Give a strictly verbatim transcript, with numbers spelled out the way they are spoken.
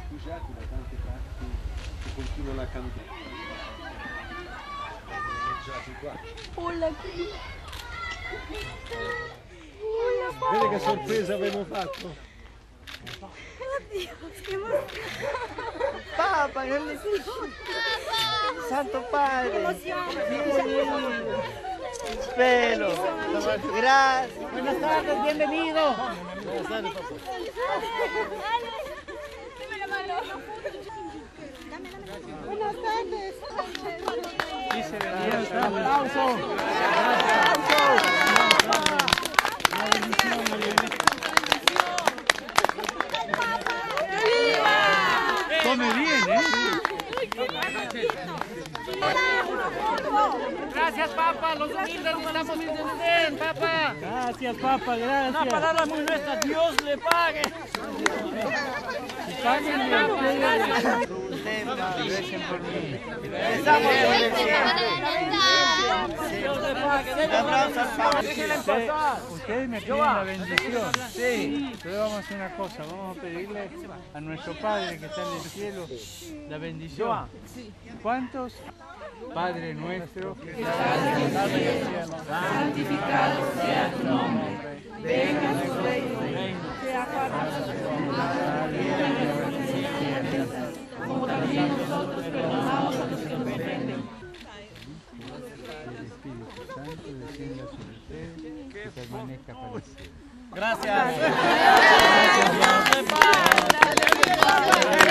rifugiati da tante parti che continuano a camminare. Vedi che sorpresa abbiamo fatto? Oddio, che emozione! Papa, che le... Santo Padre! Che emozione! Pelo! Gracias! Buenas tardes, bienvenido! Buenas tardes, papá. Dame la mano. Buenas tardes. Un aplauso. Come bien, ¿eh? Gracias, Papa, los humildes estamos con usted, Papa. Gracias, Papa, gracias. Una palabra muy nuestra, Dios le pague. Páguenle a ustedes. Ustedes recen por mí. Dios le pague. Un aplauso al Papa. Déjenle pasar. Ustedes me piden la bendición. Sí. Pero vamos a hacer una cosa, vamos a pedirle a nuestro Padre que está en el cielo la bendición. ¿Cuántos? Padre nuestro que estás en el cielo, santificado sea tu nombre. Venga tu reino. Como también nosotros perdonamos a los que nos ofenden. El Espíritu Santo descienda sobre ustedes y permanezca para siempre. Gracias. Gracias. Dios le pague.